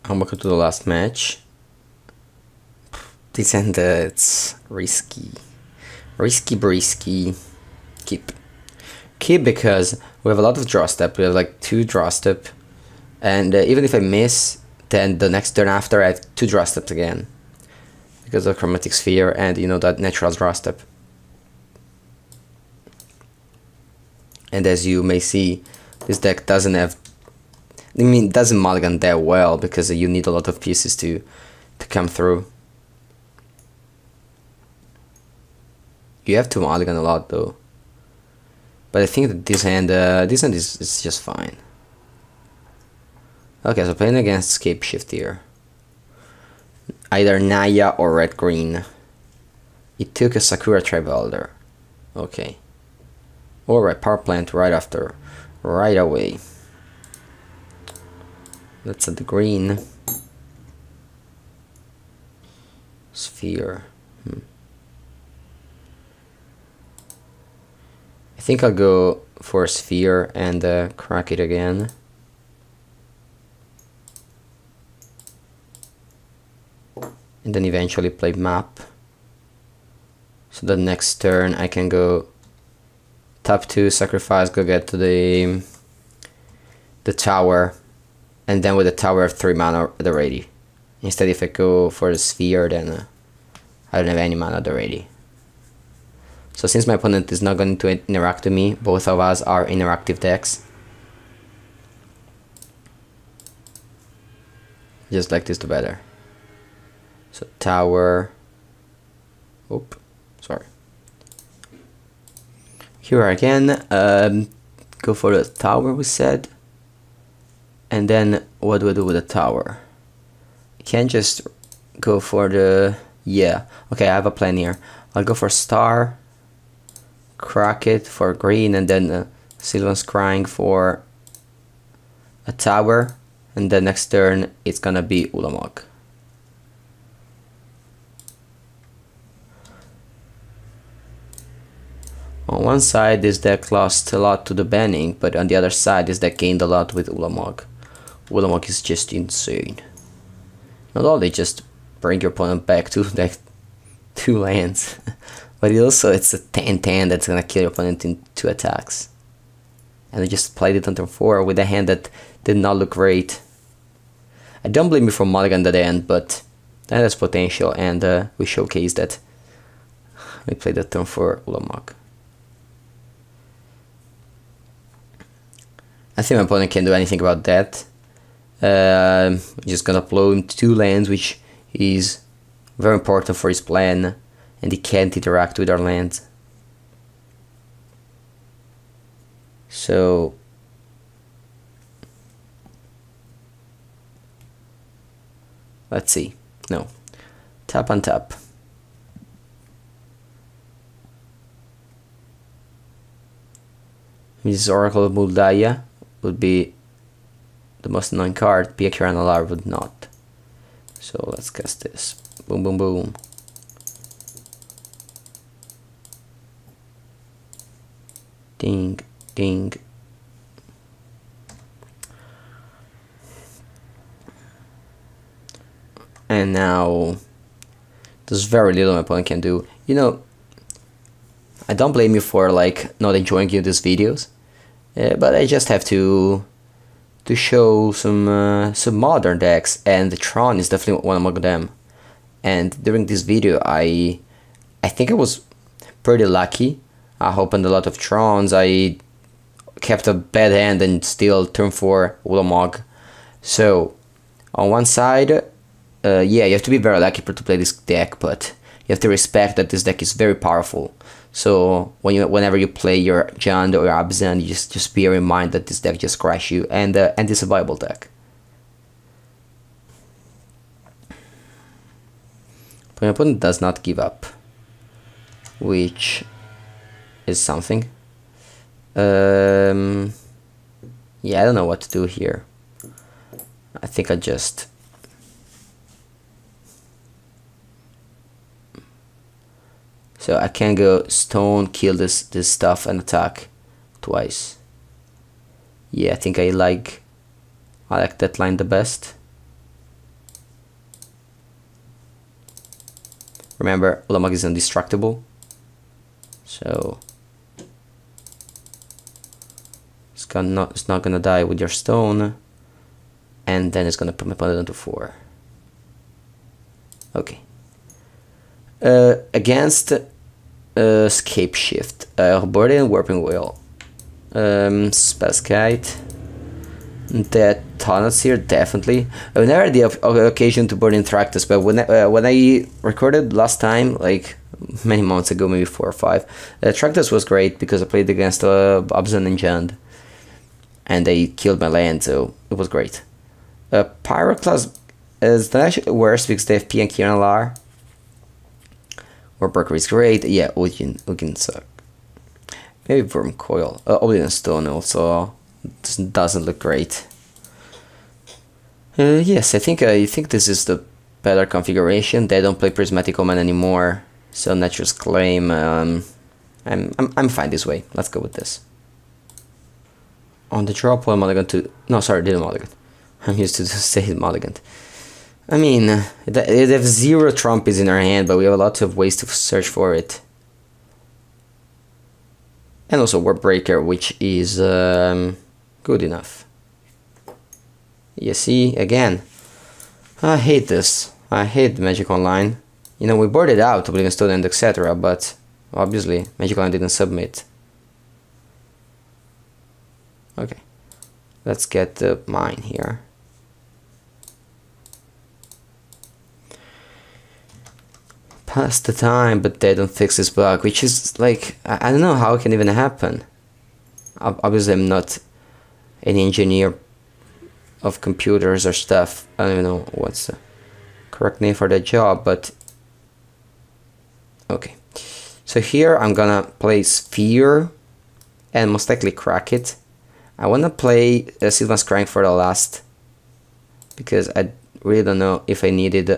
I'm welcome to the last match. This end, it's risky. Risky brisky. Keep because we have a lot of draw step. We have like 2 draw step. And even if I miss, then the next turn after I have 2 draw steps again. Because of chromatic sphere and you know that natural draw step. And as you may see, this deck doesn't have, doesn't mulligan that well because you need a lot of pieces to come through. You have to mulligan a lot though. But I think that this hand is just fine. Okay, so playing against Scape Shift here. Either Naya or Red Green. It took a Sakura Tribalder. Okay. Alright, power plant right after. Right away. Let's add the green. Sphere. I think I'll go for a sphere and crack it again. And then eventually play map. So the next turn I can go tap 2, sacrifice, go get to the tower, and then with the tower have 3 mana at the ready. Instead if I go for the sphere, then I don't have any mana at the ready. So since my opponent is not going to interact with me, both of us are interactive decks. Just like this to better. So tower. Oop, sorry. Here again, go for the tower we said. And then what do I do with the tower? I can't just go for the, yeah, okay, I have a plan here. I'll go for star, crack it for green, and then Sylvan's Crying for a tower, and the next turn it's gonna be Ulamog. On one side this deck lost a lot to the banning, but on the other side this deck gained a lot with Ulamog. Ulamog is just insane. Not only just bring your opponent back to like 2 lands, but it's a 10-10 that's gonna kill your opponent in 2 attacks. And I just played it on turn 4 with a hand that did not look great. I don't blame you for mulligan at the end, but that has potential, and we showcased that. We played the turn 4 Ulamog. I think my opponent can't do anything about that. Just gonna blow him 2 lands, which is very important for his plan, and he can't interact with our land. So let's see. No, tap on tap. This Oracle of Muldaya would be the most annoying card. Pia Kiranalar would not. So let's cast this. Boom, boom, boom. Ding, ding. And now there's very little my opponent can do. You know, I don't blame you for like not enjoying these videos, but I just have to show some modern decks, and the Tron is definitely one among them. And during this video, I think I was pretty lucky. I opened a lot of Trons. I kept a bad hand and still turn 4 Ulamog. So on one side, yeah, you have to be very lucky to play this deck, but you have to respect that this deck is very powerful. So whenever you play your Jund or your Abzan, you just bear in mind that this deck just crush you, and it's a viable deck. But my opponent does not give up, which is something. Yeah, I don't know what to do here. I think I just so I can go stone, kill this stuff, and attack twice. Yeah, I think I like that line the best. Remember, Ulamog is indestructible. So it's not gonna die with your stone. And then it's gonna put my opponent onto 4. Okay. Against Scape Shift, Herbordian Warping Wheel, Spellskite, that Tunnels here, definitely. I never had the occasion to burn in Thractus, but when I recorded last time, like many months ago, maybe 4 or 5, Thractus was great because I played against Obzan and Jund, and they killed my land, so it was great. Pyroclast is not actually worse because they have P and Kieran. Warbreaker is great. Yeah, Ugin suck. Maybe Wormcoil. Obsidian Stone also doesn't look great. Yes, I think this is the better configuration. They don't play Prismatic Omen anymore, so Nature's Claim. I'm fine this way. Let's go with this. On the draw, play Mulligan to. No, sorry, didn't Mulligan. I'm used to say Mulligan. I mean, they have 0 Trumpies in our hand, but we have a lot of ways to search for it. And also Warbreaker, which is good enough. You see, again, I hate this. I hate Magic Online. You know, we boarded out Oblivion Stone and etc., but obviously Magic Online didn't submit. Okay, let's get the mine here. Pass the time, but they don't fix this bug, which is like, I don't know how it can even happen. Obviously I'm not an engineer of computers or stuff. I don't even know what's the correct name for that job, but okay. So here I'm gonna play Sphere and most likely crack it. I wanna play Sylvan Scrying for the last, because I really don't know if I needed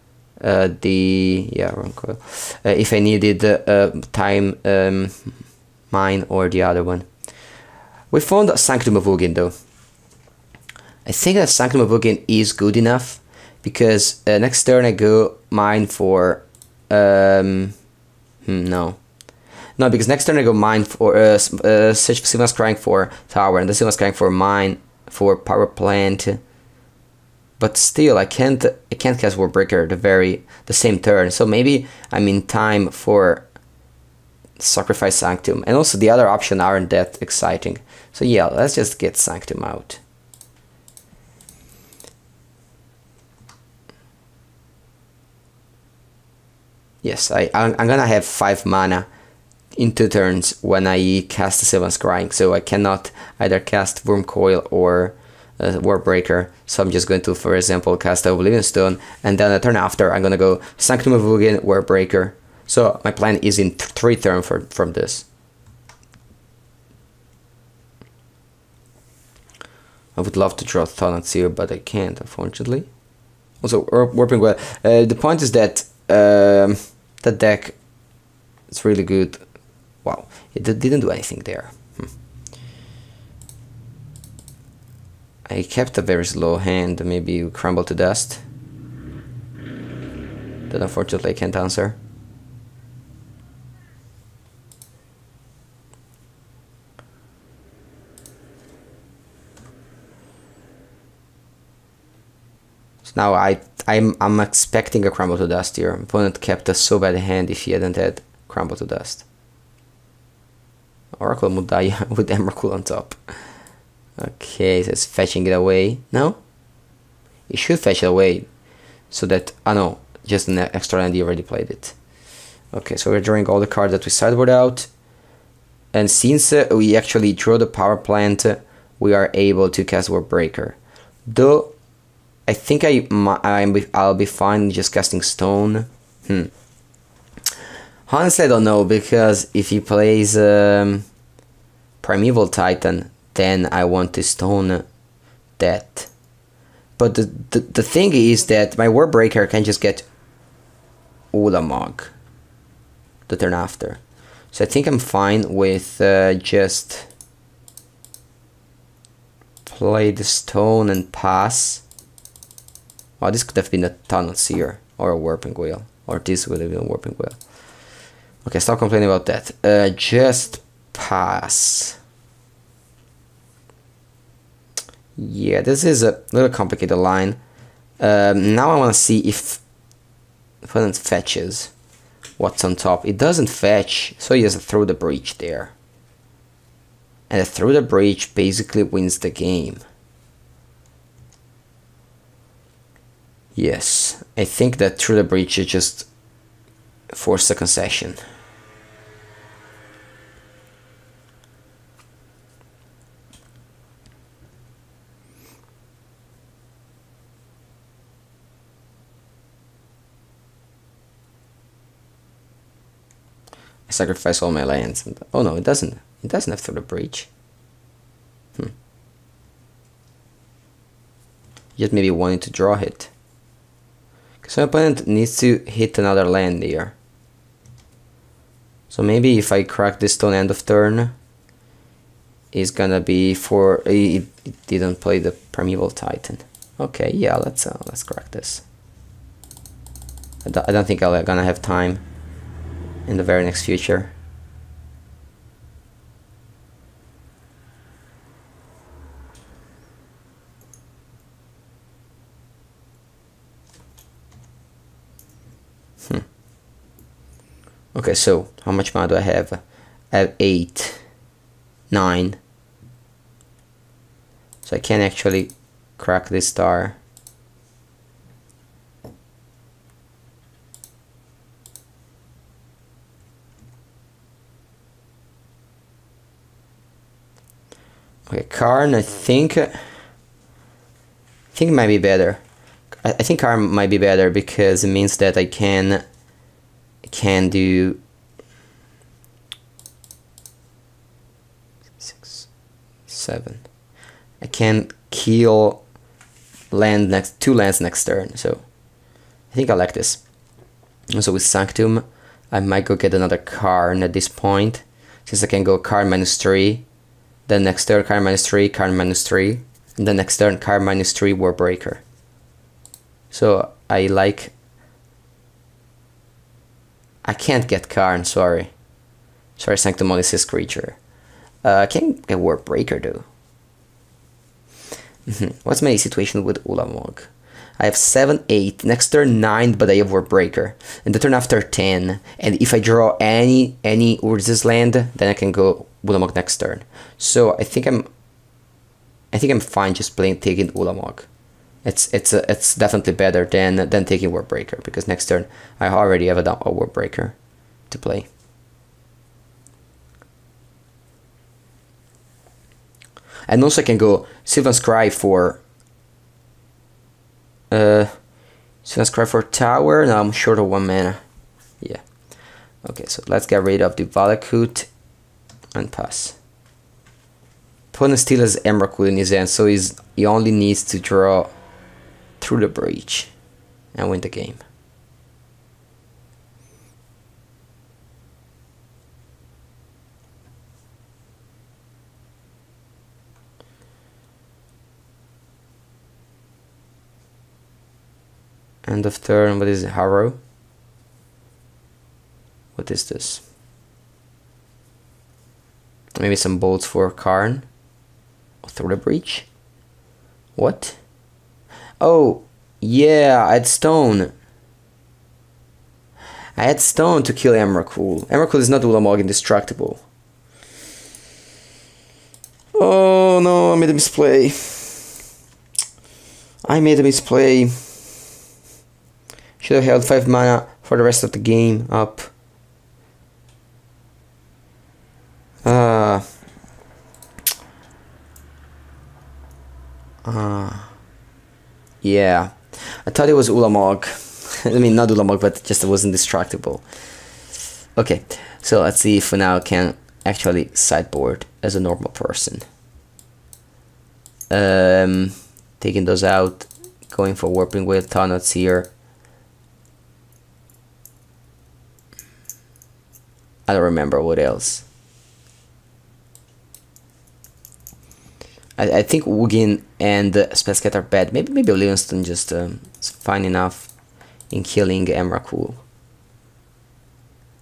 if I needed time mine or the other one. We found Sanctum of Ugin though. I think that Sanctum of Ugin is good enough because next turn I go mine for no, because next turn I go mine for search for Sylvan Scrying for tower, and the Sylvan Scrying for mine for power plant. But still, I can't cast Warbreaker the same turn. So maybe I'm in time for sacrifice Sanctum, and also the other options aren't that exciting. So yeah, let's just get Sanctum out. Yes, I'm gonna have 5 mana in 2 turns when I cast the Sylvan Scrying, so I cannot either cast Wormcoil or Warbreaker. So I'm just going to, for example, cast Oblivion Stone, and then the turn after I'm gonna go Sanctum of Ugin, Warbreaker. So my plan is in 3 turns from this. I would love to draw Thonats here, but I can't, unfortunately. Also, Warping Well. The point is that the deck is really good. Wow, it didn't do anything there. I kept a very slow hand, maybe crumble to dust. That unfortunately I can't answer. So now I'm expecting a crumble to dust here. My opponent kept a so bad hand if he hadn't had crumble to dust. Oracle would die with Emrakul on top. Okay, so it's fetching it away. No? It should fetch it away. So that, oh no, just an extra land, you already played it. Okay, so we're drawing all the cards that we sideboard out. And since we actually draw the power plant, we are able to cast Warbreaker. Though, I think I'll be fine just casting Stone. Honestly, I don't know, because if he plays Primeval Titan, then I want to Stone that. But the thing is that my Warbreaker can just get Ulamog the turn after. So I think I'm fine with just play the Stone and pass. Wow, this could have been a Tunnel Seer or a Warping Wheel. or this would have been Warping Wheel. Okay, stop complaining about that. Just pass. Yeah, this is a little complicated line. Now I want to see if opponent fetches what's on top. It doesn't fetch, so he has to throw the breach there. And throw the breach basically wins the game. Yes, I think that through the breach is just force a concession. I sacrifice all my lands. Oh no, it doesn't. It doesn't have through the breach. Just maybe wanting to draw hit. So my opponent needs to hit another land here. So maybe if I crack this stone end of turn, it's gonna be for it didn't play the Primeval Titan. Okay, yeah, let's crack this. I don't think I'm gonna have time in the very next future. Okay, so how much mana do I have? I have 8, 9. So I can actually crack this star. Okay, Karn, I think it might be better. I think Karn might be better because it means that I can do 6, 7. I can kill two lands next turn, so I think I like this. Also with Sanctum, I might go get another Karn at this point, since I can go Karn -3, then next turn Karn -3, Karn -3, and then next turn Karn -3 Warbreaker. So I can't get Karn, sorry. Sorry, Sanctum only says creature. I can't get Warbreaker though. What's my situation with Ulamog? I have 7, 8, next turn 9, but I have Warbreaker. And the turn after 10. And if I draw any Urza's land, then I can go Ulamog next turn. So I think I'm fine just taking Ulamog. It's definitely better than taking Warbreaker, because next turn I already have a Warbreaker to play. And also I can go Sylvan Scry for tower. Now I'm short of 1 mana. Yeah. Okay, so let's get rid of the Valakut and pass. Opponent still has Emrakul in his hand, so he only needs to draw through the breach and win the game. End of turn. What is it? Harrow? What is this? Maybe some bolts for Karn? Through the breach? What? Oh, yeah, I had stone. I had stone to kill Emrakul. Emrakul is not Ulamog Indestructible. Oh no, I made a misplay. I made a misplay. Should have held 5 mana for the rest of the game up. Yeah, I thought it was Ulamog. I mean, not Ulamog, but just it was indestructible. Okay, so let's see if we now can actually sideboard as a normal person. Taking those out, going for Warping Wheel, Taunuts here. I don't remember what else. I think Ugin and Spellscatter are bad. Maybe Livingston just is fine enough in killing Emrakul.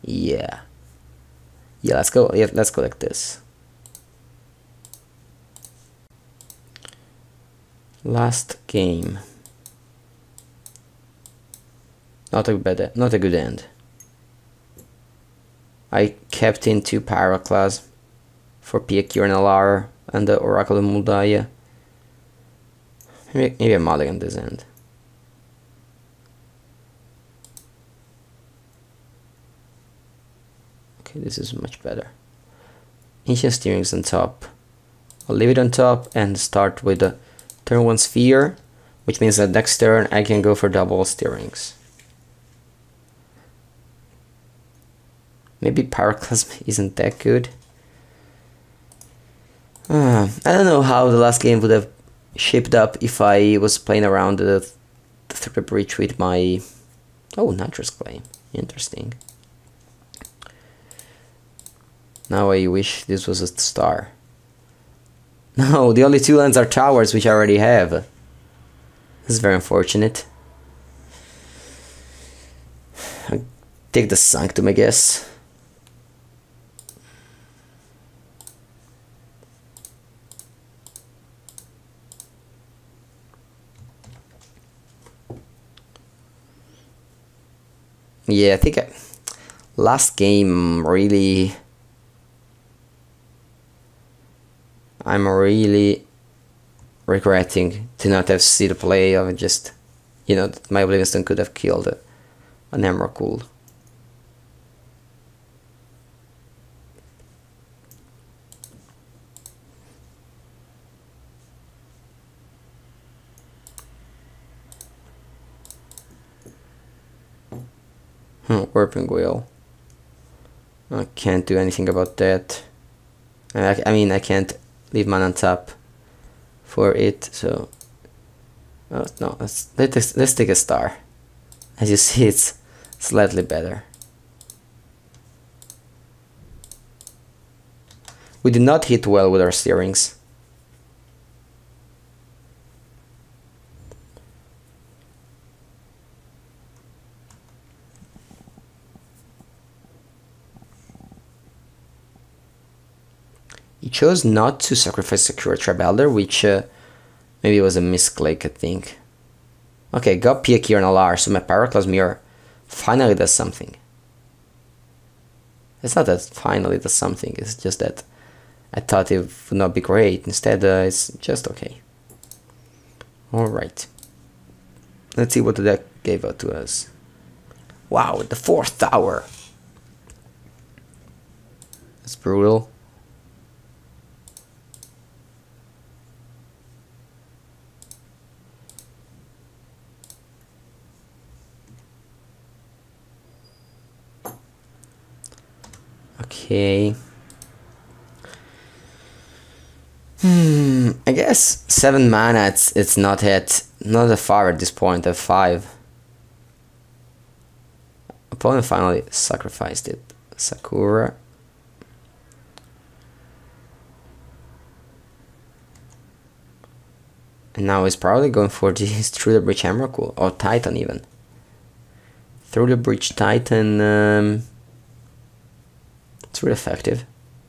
Yeah. Yeah, let's go. Yeah, let's go like this. Last game. Not a good end. I kept in 2 Pyroclas for Piakir and Alar and the Oracle of Muldaya. Maybe I'm mulligan this end. Okay, this is much better. Ancient Steering's on top. I'll leave it on top and start with the turn 1 Sphere, which means that next turn I can go for double Steerings. Maybe Pyroclasm isn't that good. I don't know how the last game would have shaped up if I was playing around the third breach with my... Oh, Nitrous Claim. Interesting. Now I wish this was a star. No, the only 2 lands are towers, which I already have. This is very unfortunate. I'll take the Sanctum, I guess. Yeah, I think last game really... I'm really regretting to not have seen the play of just, you know, that my Oblivion Stone could have killed an Emrakul. Warping Wheel. I can't do anything about that. I mean, I can't leave mana on top for it, so... Oh, no, let's take a star. As you see, it's slightly better. We did not hit well with our steerings. He chose not to sacrifice Secure Tribe Elder, which maybe was a misclick, I think. Okay, got Piakir and Alar, so my Pyroclasm Mirror finally does something. It's not that finally does something, it's just that I thought it would not be great. Instead, it's just okay. Alright. Let's see what the deck gave out to us. Wow, the 4th tower! That's brutal. Okay. I guess 7 mana, it's not that far at this point, at 5. Opponent finally sacrificed it. Sakura. And now he's probably going for this Through the Breach Emrakul, or Titan even. Through the Breach Titan, it's really effective.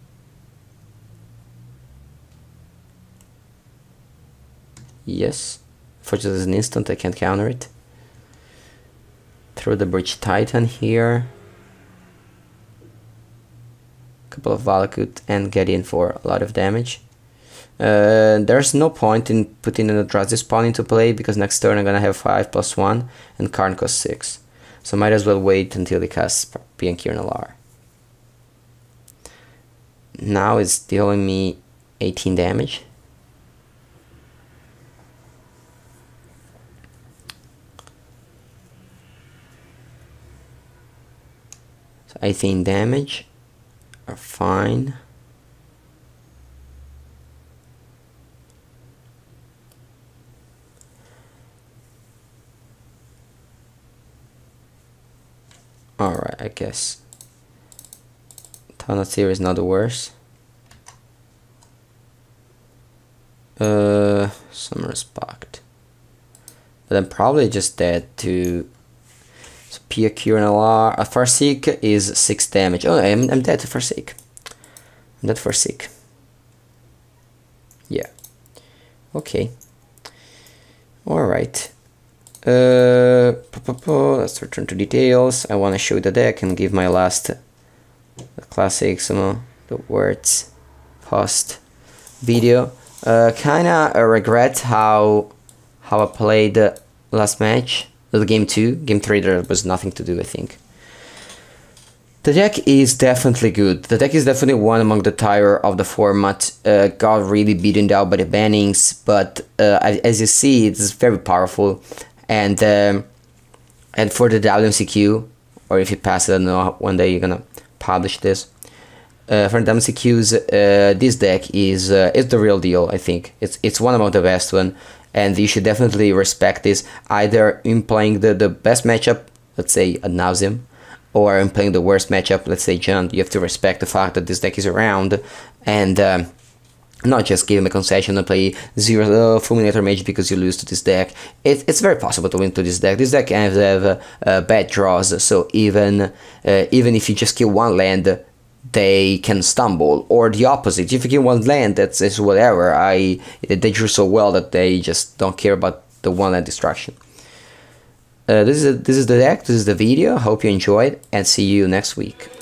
Yes, for just an instant I can't counter it. Throw the Breach Titan here. Couple of Valakut and get in for a lot of damage. There's no point in putting an Eldrazi spawn into play because next turn I'm gonna have 5+1 and Karn costs 6. So might as well wait until he casts Piakir and Alar. Now it's dealing me 18 damage. So 18 damage are fine. Alright, I guess Thanatir is not the worst. Summer's Pact. But I'm probably just dead to So Pia Kieran a Farseek is 6 damage. Oh, I'm dead to Farseek. I'm dead for Farseek. Yeah. Okay. Alright. Let's return to details. I want to show the deck and give my last classics, the words post video. Kinda regret how I played the last match, the game 2. Game 3 there was nothing to do, I think. The deck is definitely good. The deck is definitely one among the tier of the format. Got really beaten down by the bannings, but as you see, it's very powerful. And for the WMCQ, or if you pass it, I don't know one day you're gonna publish this. For the WMCQs, this deck is the real deal. I think it's one among the best one, and you should definitely respect this. Either in playing the best matchup, let's say ad nauseam, or in playing the worst matchup, let's say Jund, you have to respect the fact that this deck is around, and not just give him a concession and play 0 Fulminator Mage because you lose to this deck. It's very possible to win to this deck. This deck can have bad draws, so even if you just kill one land, they can stumble, or the opposite. If you kill one land, that's whatever. They drew so well that they just don't care about the one land destruction. This is the deck, this is the video. Hope you enjoyed, and see you next week.